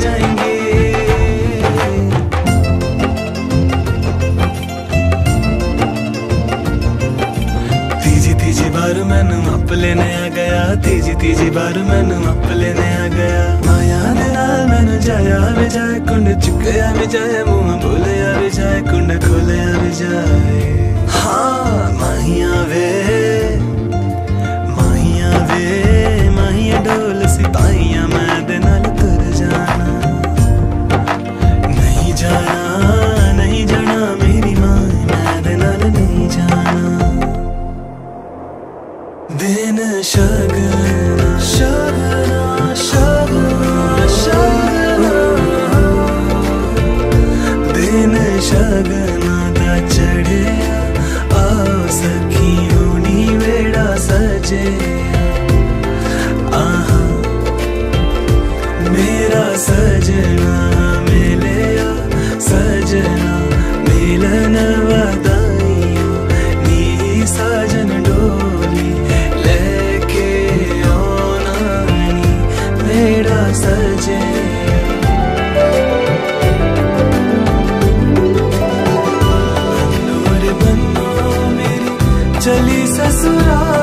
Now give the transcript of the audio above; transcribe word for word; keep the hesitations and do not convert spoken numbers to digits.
जाएंगे। तीजी तीजी बार मैनू अप लेने आ गया, तीजी तीजी बार मैनू अप लेने आ गया। माया दे नाल मैनू जाया भी जाए, कुंड चुकया भी जाए, मुंह बोलिया भी जाए, कुंड खोलिया भी जाए। हाँ माहिया वे माहिया वे माहिया डोल सिपाहिया, मैं दे नाल तुर जाना। नहीं जाना नहीं जाना मेरी माँ, मैं दे नाल नहीं जाना। दिन शगना शगना शगना शगना, दिन शगना दा चढ़िया, आओ सखी होनी वेड़ा सजे। आहा मेरा सजना मिलिया, सजना मिलन वदाइयों, नी साजन डोली लेके आना नी मेरा सजे। चली ससुराल